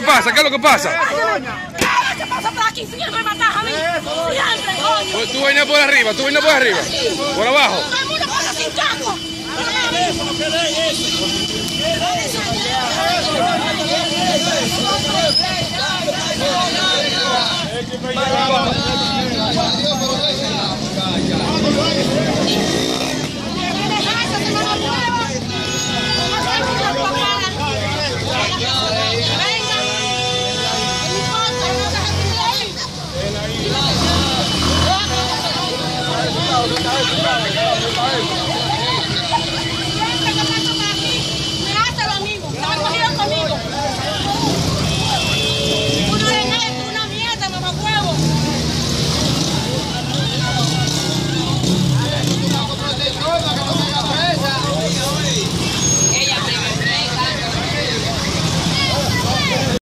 pasa? ¿Qué es lo que pasa? ¿Qué pasa por aquí? Siempre me matas a mí. Siempre, coño. Pues tú venías por arriba, por abajo. Todo el mundo pasa sin casco.